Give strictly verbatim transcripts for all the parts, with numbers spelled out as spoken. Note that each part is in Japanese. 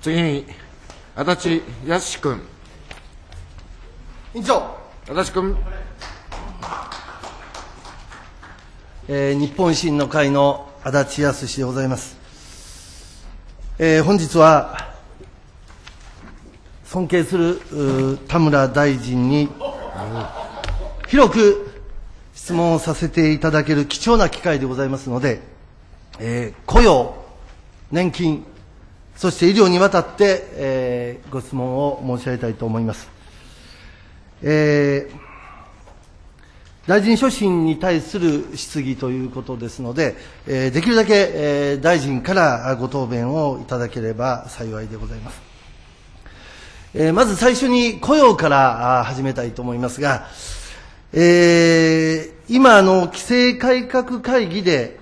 次に、足立康君。 委員長。 足立君。 えー、日本維新の会の足立康でございます。えー、本日は、尊敬する田村大臣に、広く質問をさせていただける貴重な機会でございますので、えー、雇用、年金、そして医療にわたって、えー、ご質問を申し上げたいと思います。えー、大臣所信に対する質疑ということですので、えー、できるだけ、えー、大臣からご答弁をいただければ幸いでございます。えー、まず最初に雇用から始めたいと思いますが、えー、今の規制改革会議で、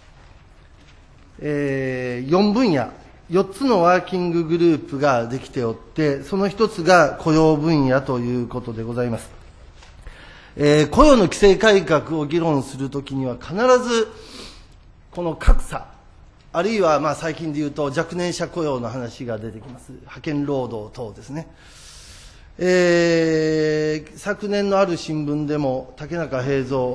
えー、よんぶんや、よっつのワーキンググループができておって、その一つが雇用分野ということでございます。えー、雇用の規制改革を議論するときには必ず、この格差、あるいはまあ最近でいうと若年者雇用の話が出てきます。派遣労働等ですね。えー、昨年のある新聞でも竹中平蔵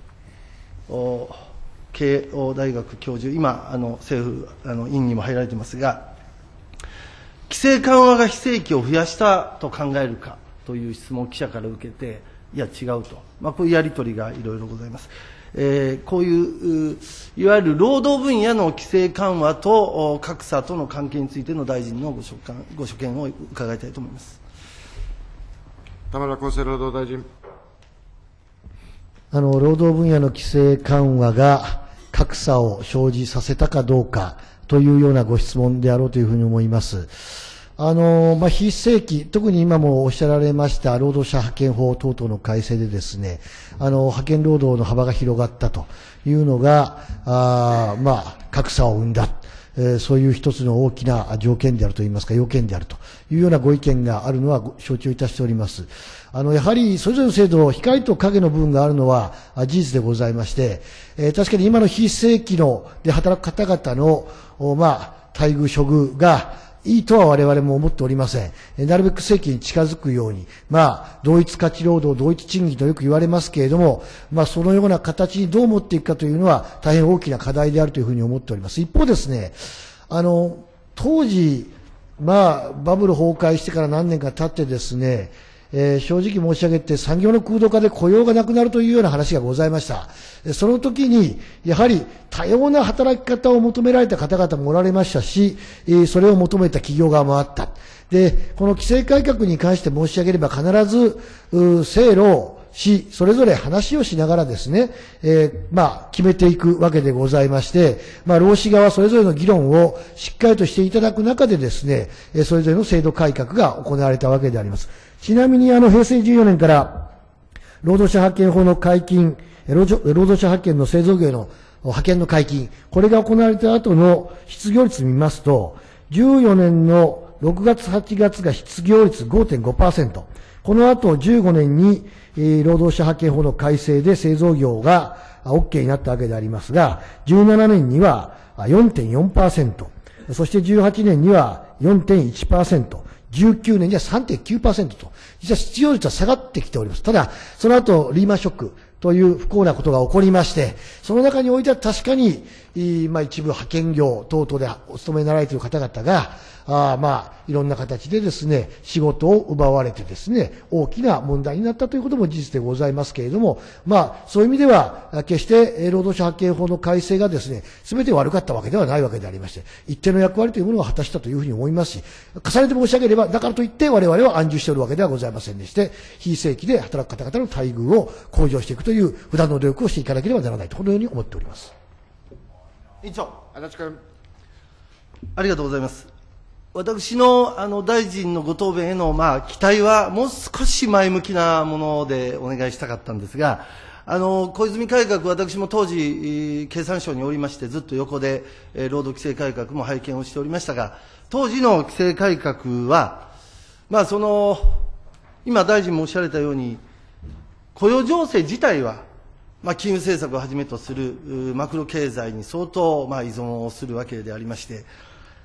慶応大学教授、今あの政府あの院にも入られていますが、規制緩和が非正規を増やしたと考えるかという質問を記者から受けて、いや違うと、まあ、こういうやり取りがいろいろございます。えー、こういういわゆる労働分野の規制緩和と格差との関係についての大臣のご所感ご所見を伺いたいと思います。 田村厚生労働大臣。 あの労働分野の規制緩和が格差を生じさせたかどうかというようなご質問であろうというふうに思います。あの、まあ、非正規、特に今もおっしゃられました労働者派遣法等々の改正でですね、あの、派遣労働の幅が広がったというのが、あまあ、格差を生んだ。えー、そういう一つの大きな条件であるといいますか、要件であるというようなご意見があるのは承知をいたしております。あの、やはり、それぞれの制度、光と影の部分があるのは事実でございまして、えー、確かに今の非正規の、で働く方々の、まあ、待遇、処遇が、いいとは我々も思っておりません。なるべく正規に近づくように、まあ、同一価値労働、同一賃金とよく言われますけれども、まあ、そのような形にどう持っていくかというのは大変大きな課題であるというふうに思っております。一方ですね、あの、当時、まあ、バブル崩壊してから何年か経ってですね、えー、正直申し上げて産業の空洞化で雇用がなくなるというような話がございました。その時に、やはり多様な働き方を求められた方々もおられましたし、それを求めた企業側もあった。で、この規制改革に関して申し上げれば必ず、政労し、それぞれ話をしながらですね、えー、まあ、決めていくわけでございまして、まあ、労使側それぞれの議論をしっかりとしていただく中でですね、それぞれの制度改革が行われたわけであります。ちなみに、あの、平成じゅうよねんから、労働者派遣法の解禁、労働者派遣の製造業の派遣の解禁、これが行われた後の失業率を見ますと、じゅうよねんのろくがつ、はちがつが失業率 ごてんごパーセント。この後じゅうごねんに、労働者派遣法の改正で製造業が OK になったわけでありますが、じゅうななねんには よんてんよんパーセント、そしてじゅうはちねんには よんてんいちパーセント、じゅうきゅうねんには さんてんきゅうパーセント と、実は失業率は下がってきております。ただ、その後、リーマンショックという不幸なことが起こりまして、その中においては確かに、まあ一部派遣業等々でお勤めになられている方々が、あまあ、いろんな形でですね、仕事を奪われてですね、大きな問題になったということも事実でございますけれども、まあ、そういう意味では、決して労働者派遣法の改正がですね、すべて悪かったわけではないわけでありまして、一定の役割というものを果たしたというふうに思いますし、重ねて申し上げれば、だからといって我々は安住しておるわけではございませんでして、非正規で働く方々の待遇を向上していくという普段の努力をしていかなければならないと、このように思っております。 委員長。 足立君。 ありがとうございます。私のあの大臣のご答弁へのまあ期待はもう少し前向きなものでお願いしたかったんですが、あの小泉改革、私も当時、経産省におりまして、ずっと横で労働規制改革も拝見をしておりましたが、当時の規制改革は、まあ、その今、大臣もおっしゃられたように、雇用情勢自体は、まあ、金融政策をはじめとするマクロ経済に相当まあ依存をするわけでありまして、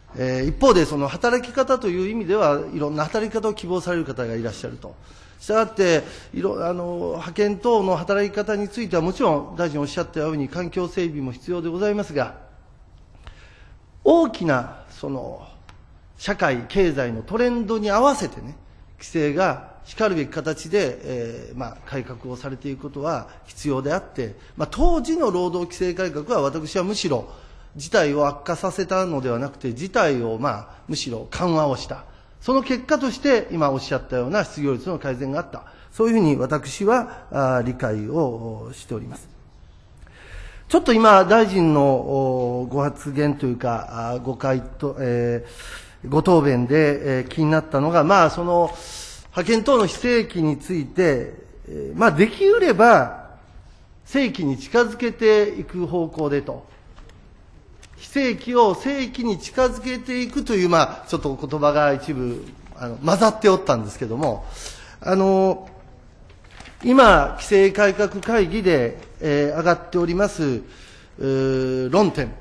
えー、一方で、その働き方という意味では、いろんな働き方を希望される方がいらっしゃると。したがって、いろあの派遣等の働き方については、もちろん大臣おっしゃったように、環境整備も必要でございますが、大きなその社会、経済のトレンドに合わせてね、規制がしかるべき形で、えーまあ、改革をされていくことは必要であって、まあ、当時の労働規制改革は、私はむしろ、事態を悪化させたのではなくて、事態を、まあ、むしろ緩和をした。その結果として、今おっしゃったような失業率の改善があった。そういうふうに私はあ理解をしております。ちょっと今、大臣のご発言というか、ご回答、えー、ご答弁で、えー、気になったのが、まあ、その、派遣等の非正規について、えー、まあ、できうれば、正規に近づけていく方向でと。非正規を正規に近づけていくという、まあ、ちょっと言葉が一部、あの、混ざっておったんですけども、あの、今、規制改革会議で、えー、上がっております、論点。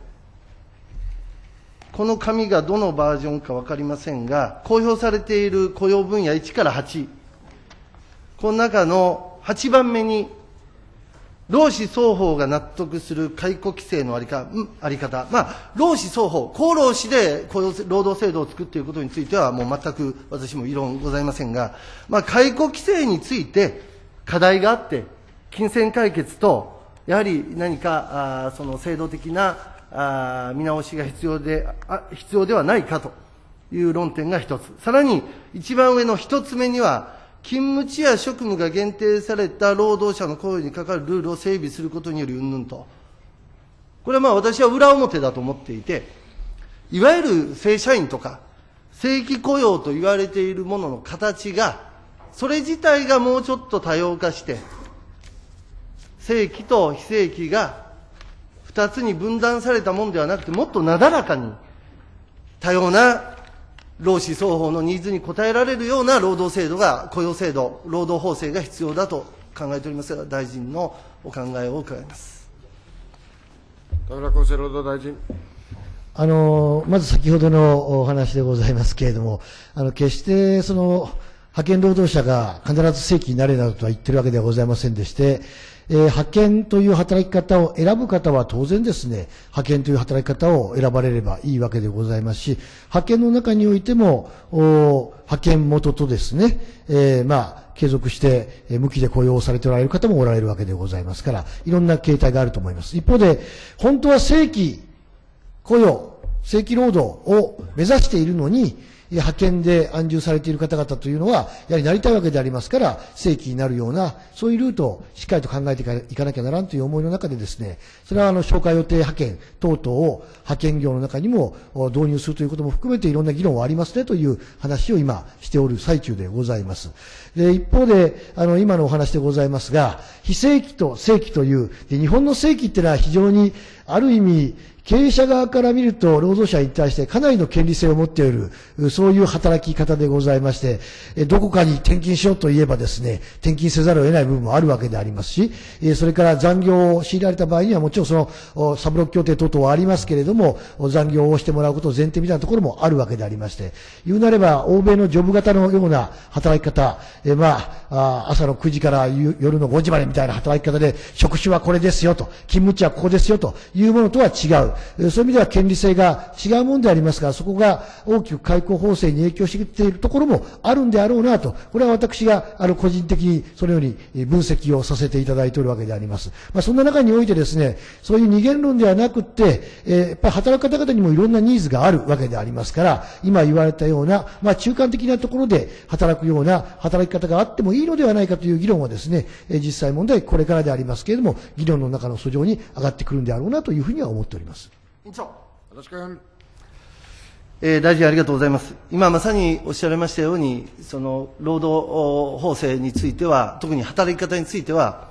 この紙がどのバージョンかわかりませんが、公表されている雇用分野いちからはち。この中のはちばんめに、労使双方が納得する解雇規制のありか、あり方。まあ、労使双方、公労使で雇用労働制度を作っていることについては、もう全く私も異論ございませんが、まあ、解雇規制について課題があって、金銭解決と、やはり何か、あその制度的なあ見直しが必要で、あ必要ではないかという論点が一つ。さらに、一番上の一つ目には、勤務地や職務が限定された労働者の雇用にかかるルールを整備することによりうんぬんと。これはまあ私は裏表だと思っていて、いわゆる正社員とか、正規雇用と言われているものの形が、それ自体がもうちょっと多様化して、正規と非正規が二つに分断されたものではなくて、もっとなだらかに多様な労使双方のニーズに応えられるような労働制度が、雇用制度、労働法制が必要だと考えておりますが、大臣のお考えを伺います。 田村厚生労働大臣。 あの、まず先ほどのお話でございますけれども、あの、決してその、派遣労働者が必ず正規になれなどとは言ってるわけではございませんでして、えー、派遣という働き方を選ぶ方は当然ですね、派遣という働き方を選ばれればいいわけでございますし、派遣の中においても、派遣元とですね、えー、まあ、継続して、えー、無期で雇用されておられる方もおられるわけでございますから、いろんな形態があると思います。一方で、本当は正規雇用、正規労働を目指しているのに、派遣で安住されている方々というのは、やはりなりたいわけでありますから、正規になるような、そういうルートをしっかりと考えていかなきゃならんという思いの中でですね、それはあの、消化予定派遣等々を派遣業の中にも導入するということも含めていろんな議論はありますねという話を今しておる最中でございます。で、一方で、あの、今のお話でございますが、非正規と正規という、で、日本の正規っていうのは非常に、ある意味、経営者側から見ると、労働者に対してかなりの権利性を持っている、そういう働き方でございまして、どこかに転勤しようといえばですね、転勤せざるを得ない部分もあるわけでありますし、それから残業を強いられた場合にはもちろんその、サブロック協定等々はありますけれども、残業をしてもらうことを前提みたいなところもあるわけでありまして、言うなれば、欧米のジョブ型のような働き方、えまあ、朝のくじから夜のごじまでみたいな働き方で、職種はこれですよと、勤務地はここですよというものとは違う。そういう意味では権利性が違うものでありますが、そこが大きく解雇法制に影響してきているところもあるんであろうなと、これは私があの個人的にそのように分析をさせていただいているわけであります。まあ、そんな中においてですね、そういう二元論ではなくて、えー、やっぱり働く方々にもいろんなニーズがあるわけでありますから、今言われたような、まあ、中間的なところで働くような働き方があってもいいのではないかという議論はですね、実際問題これからでありますけれども、議論の中の訴状に上がってくるんであろうなというふうには思っております。 委員長、よろしく。 えー、大臣ありがとうございます。今まさにおっしゃられましたように、その労働法制については、特に働き方については、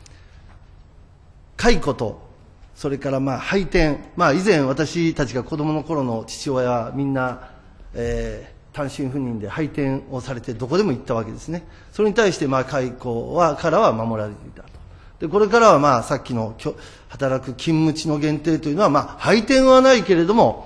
解雇と、それからまあ配転、まあ以前私たちが子供の頃の父親はみんな、えー、単身赴任で配転をされてどこでも行ったわけですね。それに対してまあ解雇は、からは守られていたと。で、これからはまあさっきの働く勤務地の限定というのはまあ配転はないけれども、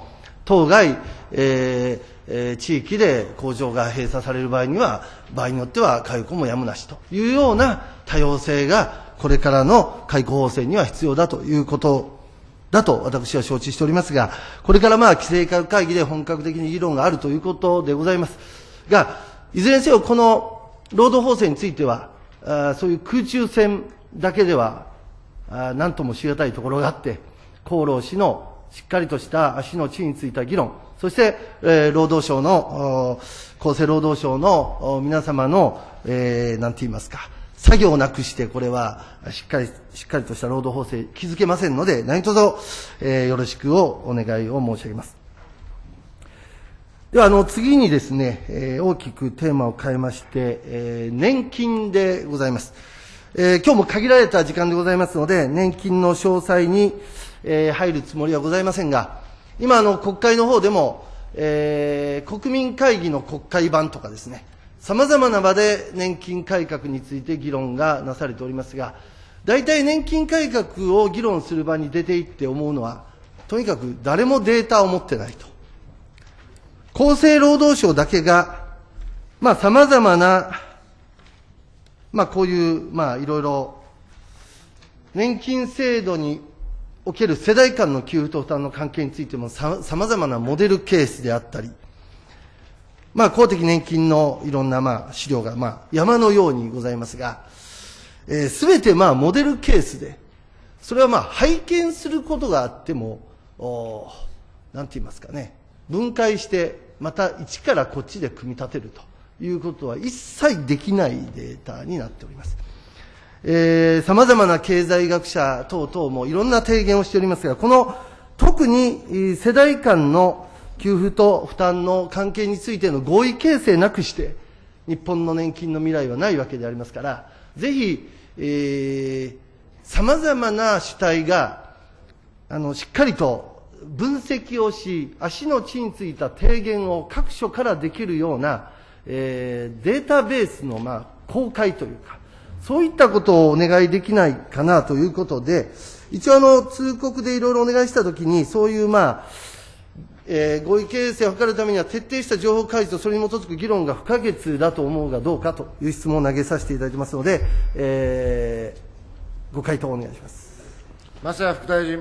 当該、えーえー、地域で工場が閉鎖される場合には、場合によっては解雇もやむなしというような多様性が、これからの解雇法制には必要だということだと私は承知しておりますが、これからまあ規制改革会議で本格的に議論があるということでございますが、いずれにせよこの労働法制については、あそういう空中戦だけでは何ともしがたいところがあって、厚労士のしっかりとした足の地についた議論、そして、えー、労働省の、厚生労働省の皆様の、えー、なんて言いますか、作業をなくして、これはしっかり、しっかりとした労働法制築けませんので、何卒、えー、よろしくをお願いを申し上げます。では、あの、次にですね、えー、大きくテーマを変えまして、えー、年金でございます。えー、今日も限られた時間でございますので、年金の詳細に、えー、入るつもりはございませんが、今、あの、国会の方でも、えー、国民会議の国会版とかですね、様々な場で年金改革について議論がなされておりますが、大体年金改革を議論する場に出ていって思うのは、とにかく誰もデータを持ってないと。厚生労働省だけが、まあ様々な、まあこういう、まあいろいろ、年金制度における世代間の給付と負担の関係についてもさまざまなモデルケースであったり、まあ、公的年金のいろんなまあ資料がまあ山のようにございますが、すべ、えー、てまあモデルケースで、それはまあ拝見することがあっても、おなんて言いますかね、分解して、また一からこっちで組み立てるということは一切できないデータになっております。えー、様々な経済学者等々もいろんな提言をしておりますが、この特に世代間の給付と負担の関係についての合意形成なくして、日本の年金の未来はないわけでありますから、ぜひ、えー、様々な主体が、あの、しっかりと分析をし、足の地についた提言を各所からできるような、えー、データベースの、まあ、公開というか、そういったことをお願いできないかなということで、一応あの、通告でいろいろお願いしたときに、そういうまあ、えー、合意形成を図るためには徹底した情報開示とそれに基づく議論が不可欠だと思うがどうかという質問を投げさせていただいてますので、えー、ご回答お願いします。 増谷副大臣。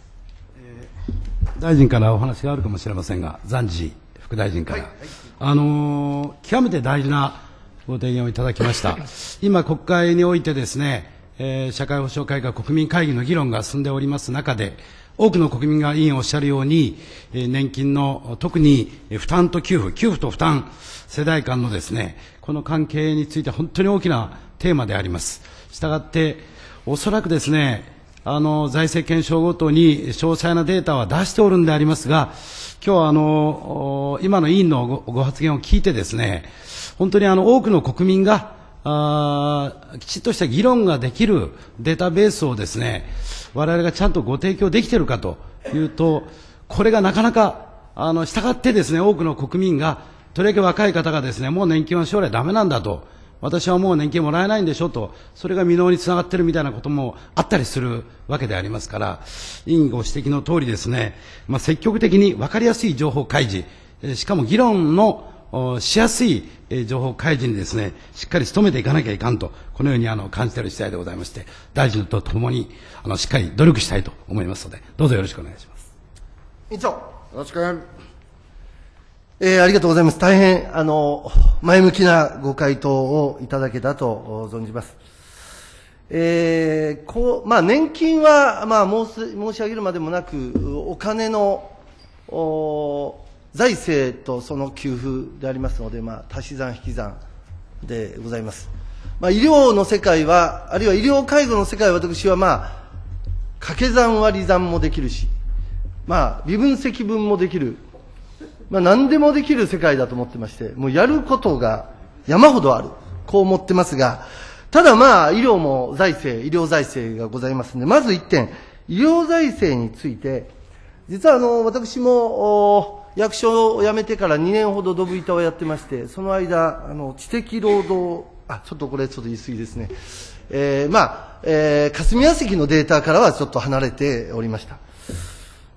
大臣からお話があるかもしれませんが、暫時副大臣から、はいはい、あのー、極めて大事なご提言をいただきました。今、国会においてですね、えー、社会保障改革国民会議の議論が進んでおります中で、多くの国民が委員おっしゃるように、えー、年金の特に負担と給付、給付と負担、世代間のですね、この関係について本当に大きなテーマであります。したがって、おそらくですね、あの、財政検証ごとに詳細なデータは出しておるんでありますが、今日はあの、今の委員の ご, ご発言を聞いてですね、本当にあの、多くの国民が、あきちっとした議論ができるデータベースをですね、我々がちゃんとご提供できているかというと、これがなかなか、あの、従ってですね、多くの国民が、とりわけ若い方がですね、もう年金は将来ダメなんだと、私はもう年金もらえないんでしょと、それが未納につながっているみたいなこともあったりするわけでありますから、委員ご指摘の通りですね、まあ、積極的に分かりやすい情報開示、しかも議論のしやすい情報開示にですね、しっかり努めていかなきゃいかんと、このようにあの感じている次第でございまして、大臣とともにあのしっかり努力したいと思いますので、どうぞよろしくお願いします。 委員長。 よろしく。 えー、ありがとうございます。大変、あの、前向きなご回答をいただけたと存じます。えー、こう、まあ、年金は、まあ、申す、申し上げるまでもなく、お金の、お財政とその給付でありますので、まあ、足し算引き算でございます。まあ、医療の世界は、あるいは医療介護の世界は私はまあ、掛け算割り算もできるし、まあ、微分積分もできる、まあ、何でもできる世界だと思ってまして、もうやることが山ほどある、こう思ってますが、ただまあ、医療も財政、医療財政がございますので、まず一点、医療財政について、実はあの、私も、役所を辞めてからにねんほどドブ板をやってまして、その間、あの、知的労働、あ、ちょっとこれちょっと言い過ぎですね。えー、まあ、えー、霞が関のデータからはちょっと離れておりました。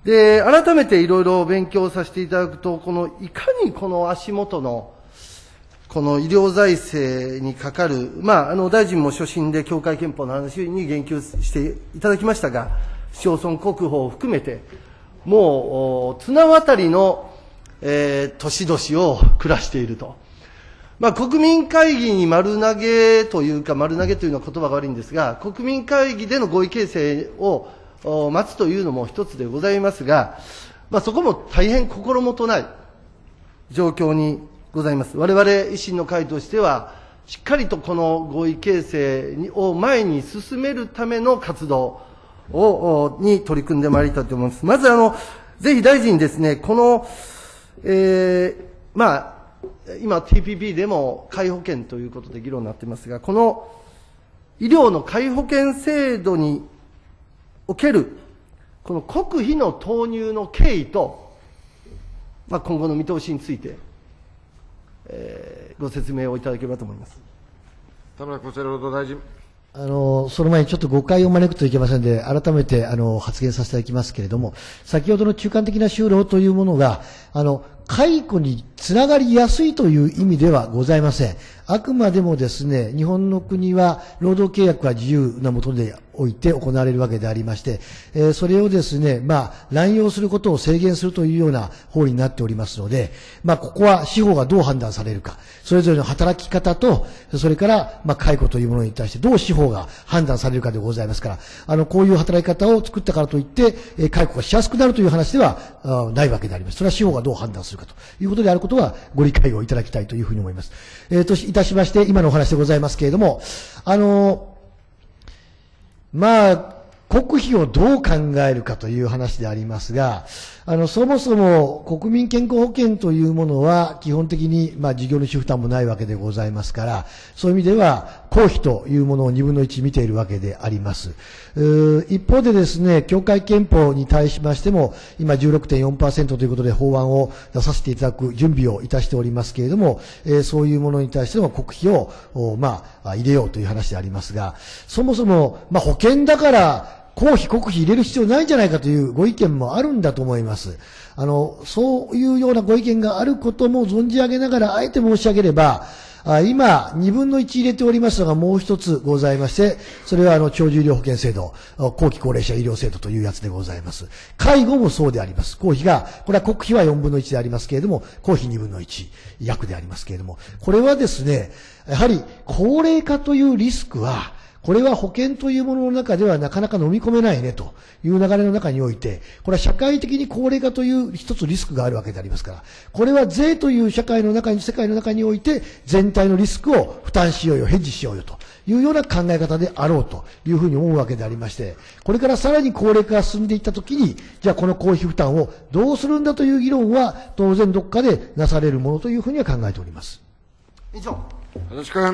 で、改めていろいろ勉強させていただくと、この、いかにこの足元の、この医療財政にかかる、まあ、あの、大臣も所信で協会憲法の話に言及していただきましたが、市町村国保を含めて、もう、綱渡りの、えー、年々を暮らしていると。まあ、国民会議に丸投げというか、丸投げというのは言葉が悪いんですが、国民会議での合意形成を待つというのも一つでございますが、まあ、そこも大変心もとない状況にございます。我々維新の会としては、しっかりとこの合意形成を前に進めるための活動を、に取り組んでまいりたいと思います。まずあの、ぜひ大臣にですね、この、えー、まあ、今 ティーピーピー でも皆保険ということで議論になっていますが、この医療の皆保険制度における、この国費の投入の経緯と、まあ、今後の見通しについて、えー、ご説明をいただければと思います。 田村厚生労働大臣。 あの、その前にちょっと誤解を招くといけませんので、改めて、あの、発言させていただきますけれども、先ほどの中間的な就労というものが、あの、解雇につながりやすいという意味ではございません。あくまでもですね、日本の国は労働契約は自由なもとでおいて行われるわけでありまして、えー、それをですね、まあ、乱用することを制限するというような法になっておりますので、まあ、ここは司法がどう判断されるか、それぞれの働き方と、それから、まあ、解雇というものに対してどう司法が判断されるかでございますから、あの、こういう働き方を作ったからといって、えー、解雇がしやすくなるという話ではあないわけであります。それは司法がどう判断するかということであることはご理解をいただきたいというふうに思います。えー、といたしまして、今のお話でございますけれども、あの、まあ、国費をどう考えるかという話でありますが、あの、そもそも国民健康保険というものは基本的に、まあ、事業主負担もないわけでございますから、そういう意味では公費というものを二分の一見ているわけであります。一方でですね、協会憲法に対しましても、今 じゅうろくてんよんパーセント ということで法案を出させていただく準備をいたしておりますけれども、えー、そういうものに対しても国費を、まあ、入れようという話でありますが、そもそも、まあ、保険だから、公費、国費入れる必要ないんじゃないかというご意見もあるんだと思います。あの、そういうようなご意見があることも存じ上げながら、あえて申し上げれば、あ今、二分の一入れておりますのがもう一つございまして、それはあの、長寿医療保険制度、後期高齢者医療制度というやつでございます。介護もそうであります。公費が、これは国費は四分の一でありますけれども、公費二分の一、約でありますけれども、これはですね、やはり高齢化というリスクは、これは保険というものの中ではなかなか飲み込めないねという流れの中において、これは社会的に高齢化という一つリスクがあるわけでありますから、これは税という社会の中に、世界の中において全体のリスクを負担しようよ、ヘッジしようよというような考え方であろうというふうに思うわけでありまして、これからさらに高齢化が進んでいったときに、じゃあこの公費負担をどうするんだという議論は当然どっかでなされるものというふうには考えております。 以上。 私から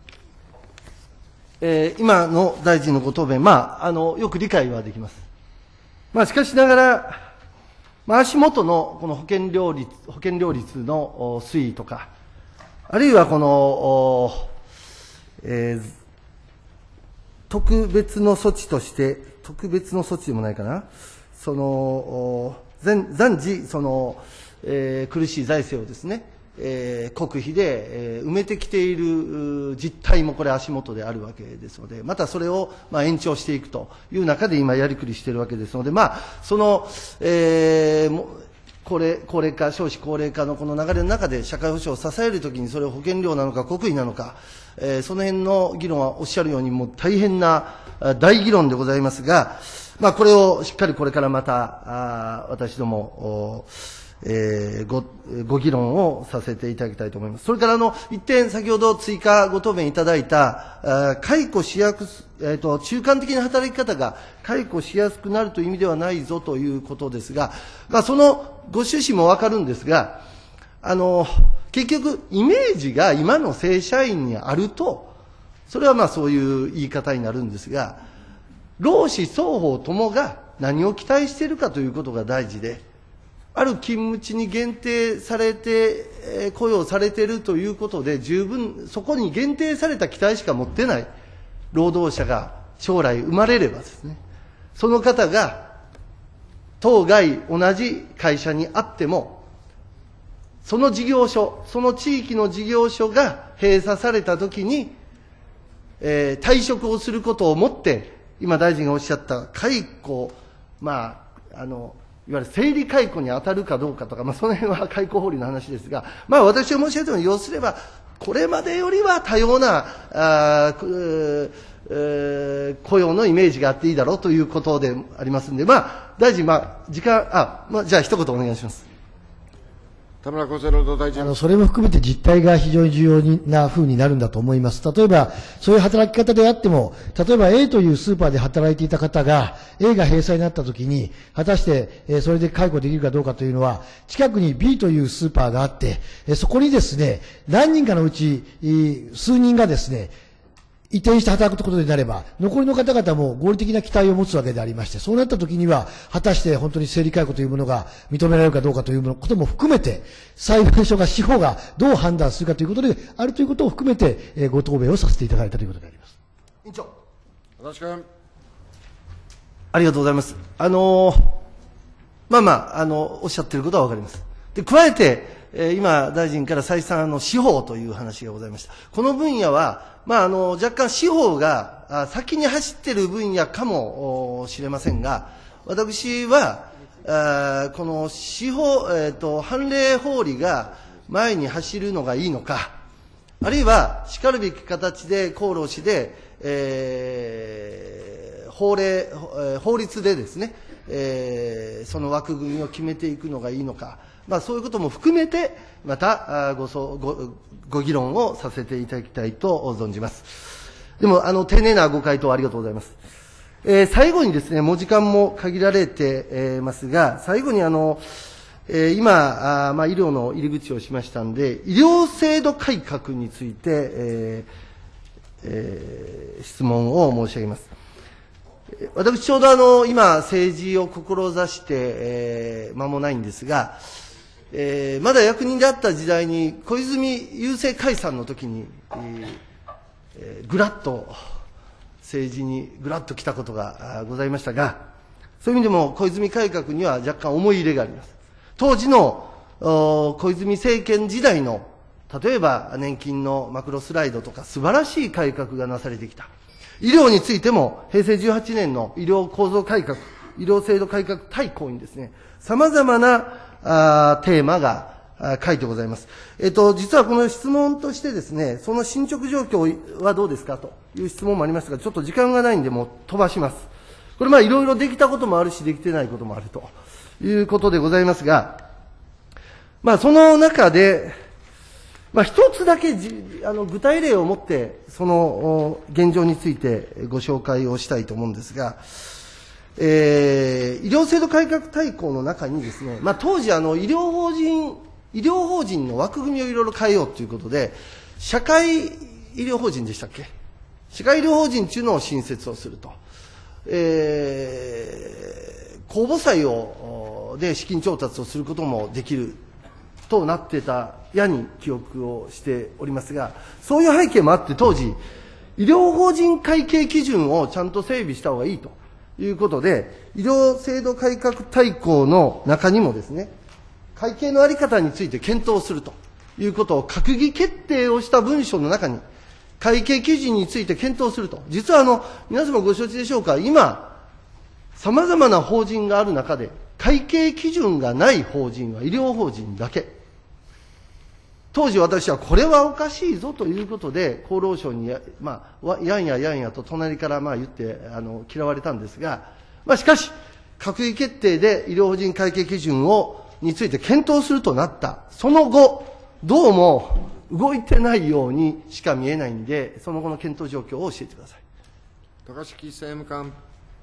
えー、今の大臣のご答弁、まあ、あの、よく理解はできます。まあ、しかしながら、まあ、足元のこの保険料率、保険料率の推移とか、あるいはこの、えー、特別の措置として、特別の措置でもないかな、その、暫時、その、えー、苦しい財政をですね、えー、国費で、えー、埋めてきている実態もこれ足元であるわけですので、またそれを、まあ、延長していくという中で今やりくりしているわけですので、まあ、その、えー、高齢、高齢化、少子高齢化のこの流れの中で社会保障を支えるときにそれを保険料なのか国費なのか、えー、その辺の議論はおっしゃるようにもう大変な大議論でございますが、まあ、これをしっかりこれからまた、あ私ども、えー、ご、ご議論をさせていただきたいと思います。それからあの、一点先ほど追加ご答弁いただいた、解雇しやす、えっと、中間的な働き方が解雇しやすくなるという意味ではないぞということですが、まあそのご趣旨もわかるんですが、あの、結局イメージが今の正社員にあると、それはまあそういう言い方になるんですが、労使双方ともが何を期待しているかということが大事で、ある勤務地に限定されて、えー、雇用されているということで、十分、そこに限定された期待しか持ってない労働者が将来生まれればですね、その方が当該同じ会社にあっても、その事業所、その地域の事業所が閉鎖されたときに、えー、退職をすることをもって、今大臣がおっしゃった解雇、まあ、あの、いわゆる整理解雇に当たるかどうかとか、まあ、その辺は解雇法律の話ですが、まあ、私が申し上げたように、要すれば、これまでよりは多様な、あーえー、雇用のイメージがあっていいだろうということでありますんで、まあ、大臣、まあ、時間、あ、まあ、じゃあ一言お願いします。 田村厚生労働大臣。 あの、それも含めて実態が非常に重要な風になるんだと思います。例えば、そういう働き方であっても、例えば A というスーパーで働いていた方が、A が閉鎖になったときに、果たして、えー、それで解雇できるかどうかというのは、近くに B というスーパーがあって、えー、そこにですね、何人かのうち、えー、数人がですね、移転して働くことになれば、残りの方々も合理的な期待を持つわけでありまして、そうなったときには、果たして本当に整理解雇というものが認められるかどうかということも含めて、裁判所が、司法がどう判断するかということであるということを含めて、えー、ご答弁をさせていただいたということであります。 委員長。 足立君。 ありがとうございます。あのー、まあまあ、あの、おっしゃっていることはわかります。で、加えて、えー、今、大臣から再三、あの、司法という話がございました。この分野は、まあ、あの、若干司法が先に走っている分野かもしれませんが、私は、あこの司法、えっと、判例法理が前に走るのがいいのか、あるいは、しかるべき形で、厚労士で、えー、法令、法律でですね、えー、その枠組みを決めていくのがいいのか、まあ、そういうことも含めて、またごそごご議論をさせていただきたいと存じます。でも、あの、丁寧なご回答ありがとうございます。えー、最後にですね、もう時間も限られて、えー、ますが、最後にあの、えー、今、あまあ、医療の入り口をしましたんで、医療制度改革について、えーえー、質問を申し上げます。私、ちょうどあの、今、政治を志して、えー、間もないんですが、えー、まだ役人であった時代に、小泉郵政解散の時に、えー、ぐらっと、政治にぐらっと来たことがございましたが、そういう意味でも小泉改革には若干思い入れがあります。当時の小泉政権時代の、例えば年金のマクロスライドとか素晴らしい改革がなされてきた。医療についても平成じゅうはちねんの医療構造改革、医療制度改革大綱にですね、様々なあテーマが書いてございます。えっと、実はこの質問としてですね、その進捗状況はどうですかという質問もありましたが、ちょっと時間がないんでもう飛ばします。これまあいろいろできたこともあるし、できてないこともあるということでございますが、まあその中で、まあ一つだけじあの具体例を持って、その現状についてご紹介をしたいと思うんですが、えー、医療制度改革大綱の中にですね、まあ当時あの医療法人、医療法人の枠組みをいろいろ変えようということで、社会医療法人でしたっけ？社会医療法人というのを新設をすると。えー、公募債を、で資金調達をすることもできるとなってたやに記憶をしておりますが、そういう背景もあって当時、医療法人会計基準をちゃんと整備した方がいいということで、医療制度改革大綱の中にもですね、会計のあり方について検討するということを閣議決定をした文書の中に、会計基準について検討すると。実はあの、皆様ご承知でしょうか、今、様々な法人がある中で、会計基準がない法人は医療法人だけ。当時私はこれはおかしいぞということで、厚労省にや、まあ、やんややんやと隣からまあ言って、あの、嫌われたんですが、まあしかし、閣議決定で医療法人会計基準を、について検討するとなった。その後、どうも動いてないようにしか見えないんで、その後の検討状況を教えてください。 高敷政務官。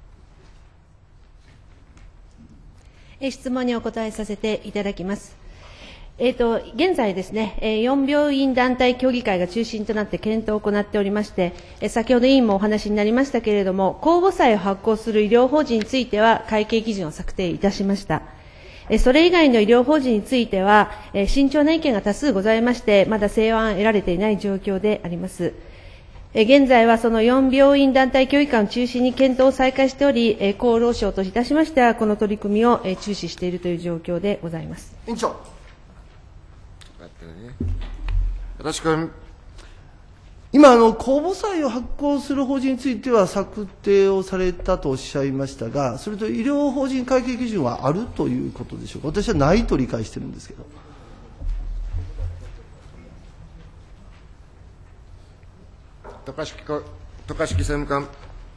質問にお答えさせていただきます。えっと、現在ですね、よん病院団体協議会が中心となって検討を行っておりまして、先ほど委員もお話になりましたけれども、公募債を発行する医療法人については会計基準を策定いたしました。それ以外の医療法人については、慎重な意見が多数ございまして、まだ成案得られていない状況であります。 え現在はそのよん病院団体協議会を中心に検討を再開しており、え厚労省といたしましては、この取り組みをえ注視しているという状況でございます。 委員長。 待ってね。足立君。 今、あの、公募債を発行する法人については策定をされたとおっしゃいましたが、それと医療法人会計基準はあるということでしょうか。私はないと理解してるんですけど。 渡嘉敷こ渡嘉敷政務官。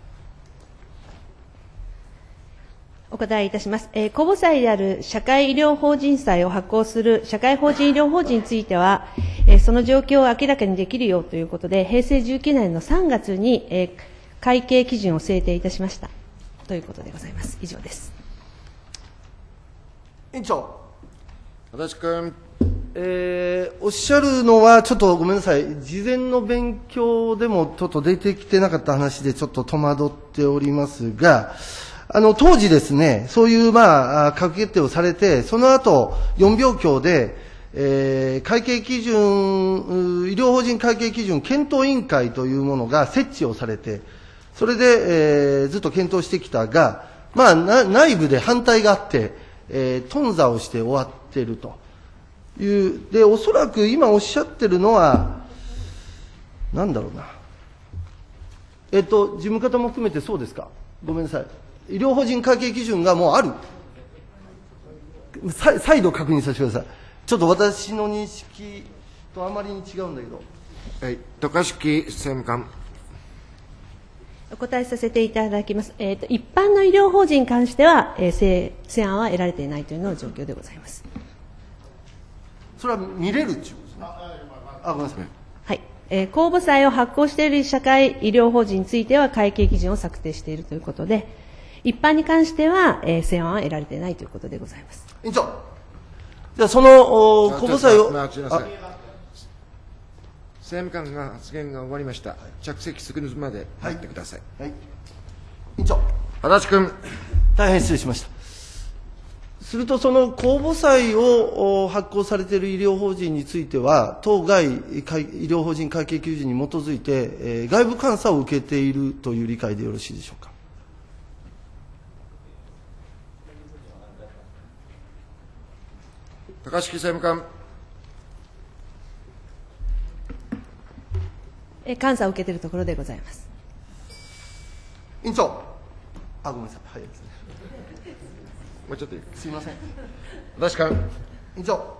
お答えいたします。えー公募債である社会医療法人債を発行する社会法人医療法人については、えーその状況を明らかにできるようということで、平成じゅうきゅうねんのさんがつに、えー会計基準を制定いたしましたということでございます。以上です。 委員長。 足立君。 えーおっしゃるのは、ちょっとごめんなさい、事前の勉強でもちょっと出てきてなかった話で、ちょっと戸惑っておりますが、あの当時ですね、そういう、まあ、閣議決定をされて、その後よん病協で、えー会計基準、医療法人会計基準検討委員会というものが設置をされて、それで、えーずっと検討してきたが、まあ、な内部で反対があって、えー頓挫をして終わっていると。いう、で、おそらく今おっしゃってるのは、なんだろうな。えっと、事務方も含めてそうですか。ごめんなさい。医療法人会計基準がもうある。再再度確認させてください。ちょっと私の認識とあまりに違うんだけど。 はい。渡嘉敷政務官。 お答えさせていただきます。えーと、一般の医療法人に関しては、えー、成成案は得られていないというのが状況でございます。 それは見れるっていうことですね。あ、ごめんなさい。 はい。えー公募債を発行している社会医療法人については会計基準を策定しているということで、一般に関しては、えー、成案は得られていないということでございます。 委員長。じゃあ、その、お公募債を。 待ちなさい。政務官が発言が終わりました。着席するまで待ってください。 はい。委員長。 足立君。 大変失礼しました。すると、その公募債をお発行されている医療法人については、当該会医療法人会計基準に基づいて、えー外部監査を受けているという理解でよろしいでしょうか。 高敷政務官。 えー監査を受けているところでございます。 委員長。あ、ごめんなさい。早いですね。 もうちょっといい。 すいません。 足立君。 委員長。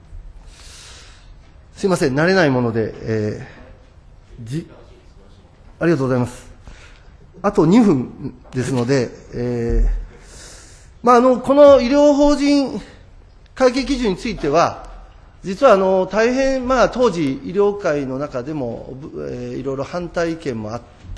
すいません。慣れないもので、えーじ、ありがとうございます。あとにふんですので、えーまあ、あの、この医療法人会計基準については、実はあの大変、まあ、当時、医療界の中でも、えーいろいろ反対意見もあった、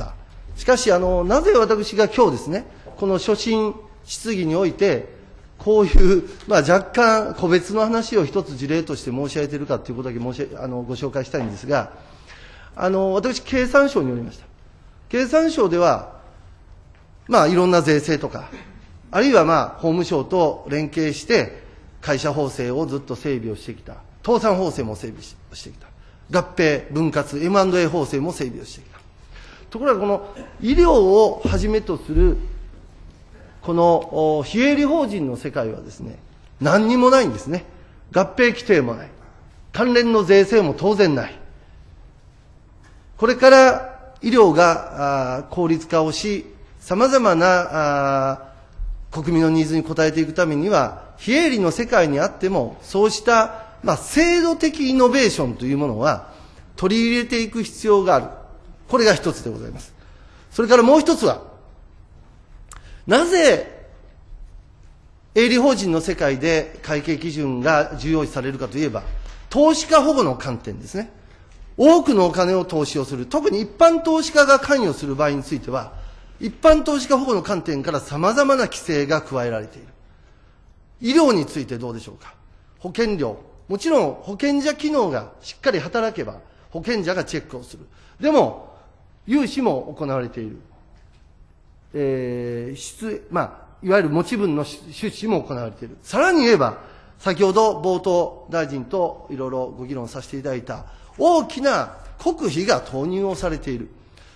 しかしあの、なぜ私が今日ですね、この所信質疑において、こういう、まあ、若干個別の話を一つ事例として申し上げているかということだけ申しあのご紹介したいんですが、あの私、経産省におりました。経産省では、まあ、いろんな税制とか、あるいは、まあ、法務省と連携して、会社法制をずっと整備をしてきた。倒産法制も整備ししてきた。合併、分割、エムアンドエー 法制も整備をしてきた。ところが、この医療をはじめとする、この非営利法人の世界はですね、何にもないんですね。合併規定もない。関連の税制も当然ない。これから医療があ効率化をし、さまざまなあ国民のニーズに応えていくためには、非営利の世界にあっても、そうした、まあ、制度的イノベーションというものは取り入れていく必要がある。これが一つでございます。それからもう一つは、なぜ営利法人の世界で会計基準が重要視されるかといえば、投資家保護の観点ですね。多くのお金を投資をする、特に一般投資家が関与する場合については、一般投資家保護の観点からさまざまな規制が加えられている。医療についてどうでしょうか。保険料、もちろん保険者機能がしっかり働けば、保険者がチェックをする。でも、融資も行われている。えー、出、まあ、いわゆる持ち分の出資も行われている。さらに言えば、先ほど冒頭大臣といろいろご議論させていただいた、大きな国費が投入をされている。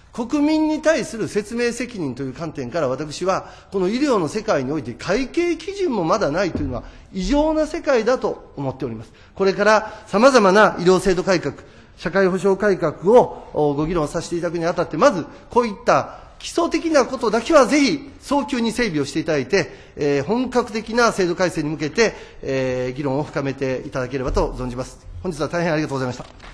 国民に対する説明責任という観点から私は、この医療の世界において会計基準もまだないというのは異常な世界だと思っております。これから様々な医療制度改革、社会保障改革をご議論させていただくにあたって、まずこういった基礎的なことだけはぜひ早急に整備をしていただいて、えー、本格的な制度改正に向けて、えー、議論を深めていただければと存じます。本日は大変ありがとうございました。